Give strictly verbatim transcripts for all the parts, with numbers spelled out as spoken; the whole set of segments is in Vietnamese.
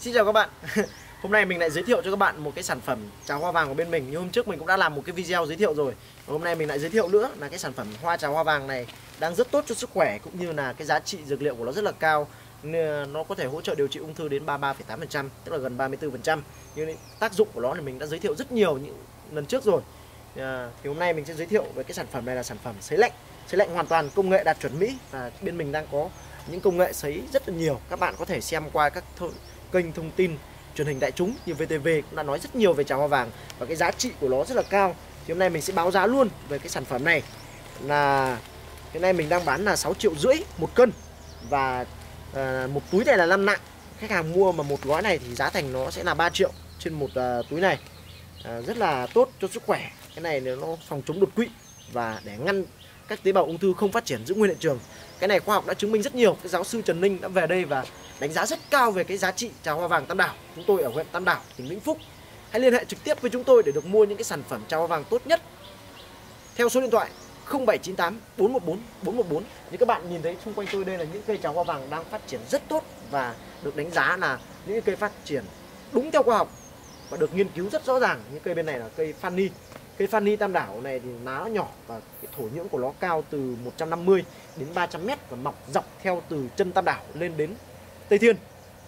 Xin chào các bạn. Hôm nay mình lại giới thiệu cho các bạn một cái sản phẩm trà hoa vàng của bên mình. Như hôm trước mình cũng đã làm một cái video giới thiệu rồi. Và hôm nay mình lại giới thiệu nữa là cái sản phẩm hoa trà hoa vàng này đang rất tốt cho sức khỏe, cũng như là cái giá trị dược liệu của nó rất là cao. Nên nó có thể hỗ trợ điều trị ung thư đến ba mươi ba phẩy tám phần trăm, tức là gần ba mươi tư phần trăm. Nhưng tác dụng của nó thì mình đã giới thiệu rất nhiều những lần trước rồi. À, thì hôm nay mình sẽ giới thiệu về cái sản phẩm này là sản phẩm sấy lạnh. Sấy lạnh hoàn toàn công nghệ đạt chuẩn Mỹ, và bên mình đang có những công nghệ sấy rất là nhiều. Các bạn có thể xem qua các kênh thông tin truyền hình đại chúng như vê tê vê cũng đã nói rất nhiều về trà hoa vàng và cái giá trị của nó rất là cao. Thì hôm nay mình sẽ báo giá luôn về cái sản phẩm này. Là hiện nay mình đang bán là sáu triệu rưỡi một cân, và à, một túi này là năm nặng. Khách hàng mua mà một gói này thì giá thành nó sẽ là ba triệu trên một à, túi này. à, Rất là tốt cho sức khỏe. Cái này nó phòng chống đột quỵ và để ngăn các tế bào ung thư không phát triển, giữ nguyên hiện trường. Cái này khoa học đã chứng minh rất nhiều. Cái giáo sư Trần Ninh đã về đây và đánh giá rất cao về cái giá trị trà hoa vàng Tam Đảo. Chúng tôi ở huyện Tam Đảo, tỉnh Vĩnh Phúc. Hãy liên hệ trực tiếp với chúng tôi để được mua những cái sản phẩm trà hoa vàng tốt nhất theo số điện thoại không bảy chín tám bốn một bốn bốn một bốn. Như các bạn nhìn thấy xung quanh tôi, đây là những cây trà hoa vàng đang phát triển rất tốt và được đánh giá là những cây phát triển đúng theo khoa học và được nghiên cứu rất rõ ràng. Những cây bên này là cây Fanny. Cây Fanny Tam Đảo này thì lá nó nhỏ và cái thổ nhưỡng của nó cao từ một trăm năm mươi đến ba trăm mét và mọc dọc theo từ chân Tam Đảo lên đến Tây Thiên.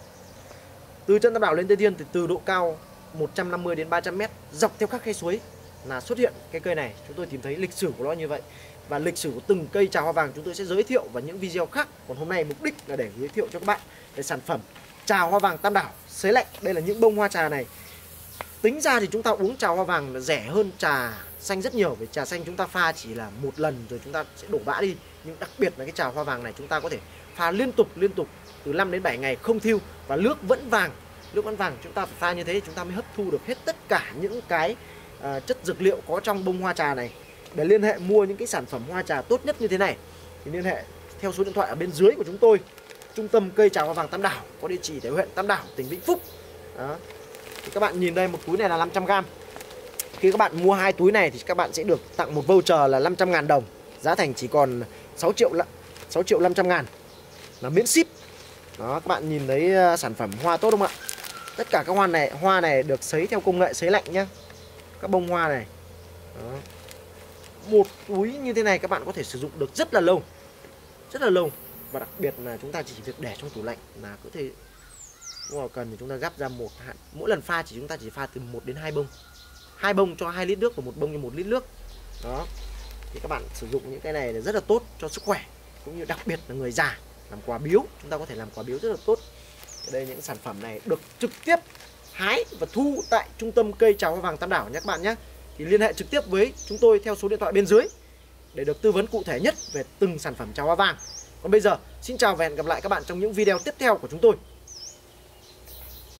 Từ chân Tam Đảo lên Tây Thiên thì từ độ cao một trăm năm mươi đến ba trăm mét dọc theo các khe suối là xuất hiện cái cây này. Chúng tôi tìm thấy lịch sử của nó như vậy, và lịch sử của từng cây trà hoa vàng chúng tôi sẽ giới thiệu vào những video khác. Còn hôm nay mục đích là để giới thiệu cho các bạn về sản phẩm trà hoa vàng Tam Đảo sấy lạnh. Đây là những bông hoa trà này. Tính ra thì chúng ta uống trà hoa vàng là rẻ hơn trà xanh rất nhiều, vì trà xanh chúng ta pha chỉ là một lần rồi chúng ta sẽ đổ bã đi. Nhưng đặc biệt là cái trà hoa vàng này chúng ta có thể pha liên tục liên tục từ năm đến bảy ngày không thiêu, và nước vẫn vàng. Nước vẫn vàng, chúng ta phải pha như thế chúng ta mới hấp thu được hết tất cả những cái uh, chất dược liệu có trong bông hoa trà này. Để liên hệ mua những cái sản phẩm hoa trà tốt nhất như thế này thì liên hệ theo số điện thoại ở bên dưới của chúng tôi. Trung tâm cây trà hoa vàng Tam Đảo có địa chỉ tại huyện Tam Đảo, tỉnh Vĩnh Phúc. Đó. Thì các bạn nhìn đây, một túi này là năm trăm gam. Khi các bạn mua hai túi này thì các bạn sẽ được tặng một voucher là năm trăm ngàn đồng. Giá thành chỉ còn sáu triệu năm trăm ngàn, là miễn ship. Đó, các bạn nhìn thấy sản phẩm hoa tốt không ạ? Tất cả các hoa này hoa này được sấy theo công nghệ sấy lạnh nhá. Các bông hoa này. Đó. Một túi như thế này các bạn có thể sử dụng được rất là lâu. Rất là lâu. Và đặc biệt là chúng ta chỉ việc để trong tủ lạnh là có thể, nếu mà cần thì chúng ta gắp ra một hạn. Mỗi lần pha chỉ chúng ta chỉ pha từ một đến hai bông. Hai bông cho hai lít nước và một bông cho một lít nước. Đó. Thì các bạn sử dụng những cái này là rất là tốt cho sức khỏe, cũng như đặc biệt là người già làm quà biếu, chúng ta có thể làm quà biếu rất là tốt. Ở đây những sản phẩm này được trực tiếp hái và thu tại trung tâm cây trà hoa vàng Tam Đảo nhé các bạn nhé. Thì liên hệ trực tiếp với chúng tôi theo số điện thoại bên dưới để được tư vấn cụ thể nhất về từng sản phẩm trà hoa vàng. Còn bây giờ, xin chào và hẹn gặp lại các bạn trong những video tiếp theo của chúng tôi.